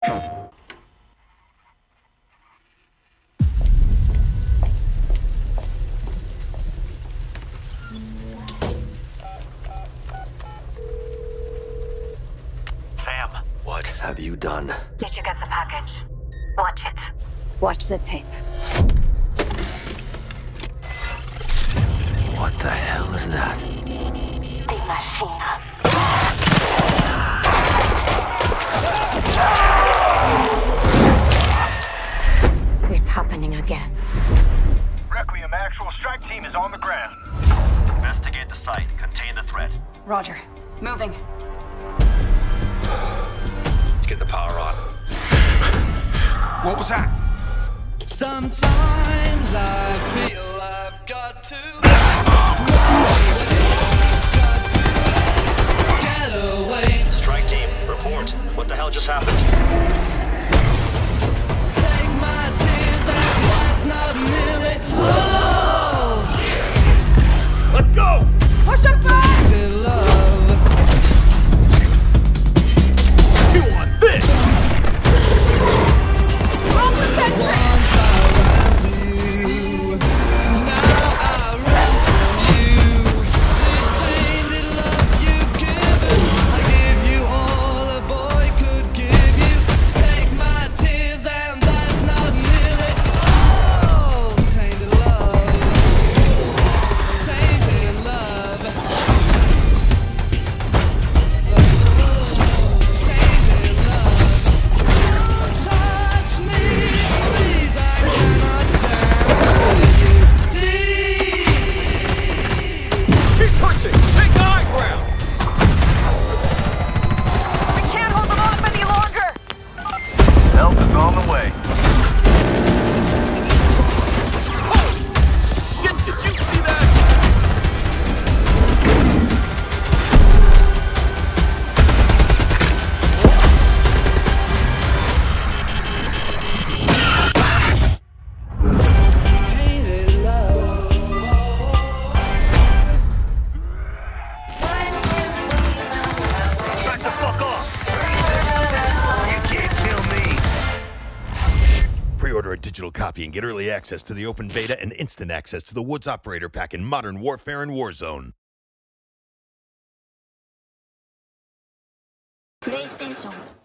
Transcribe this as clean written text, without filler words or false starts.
Sam, what have you done? Did you get the package? Watch it. Watch the tape. What the hell is that? The machine. It's happening again. Requiem actual strike team is on the ground. Investigate the site. Contain the threat. Roger. Moving. Let's get the power on. What was that? Sometimes I feel I've got to get away. Strike team, report. What the hell just happened? Take my tears and what's not nearly all. Let's go! Push him back! Tainted love. You want this? Roll the sentry! Once I ran to you, now I run from you. This tainted love you've given, I give you all a boy could give you. Take my tears and that's not nearly all. Tainted love. Tainted love. Tainted love. Don't touch me, please, I cannot stand you. See. Keep pushing! Take the high ground! We can't hold them off any longer! Help is on the way. Shit, did you see that? Tainted love. Back the fuck off! You can't kill me! Pre-order a digital copy and get early access to the open beta and instant access to the Woods Operator Pack in Modern Warfare and Warzone. PlayStation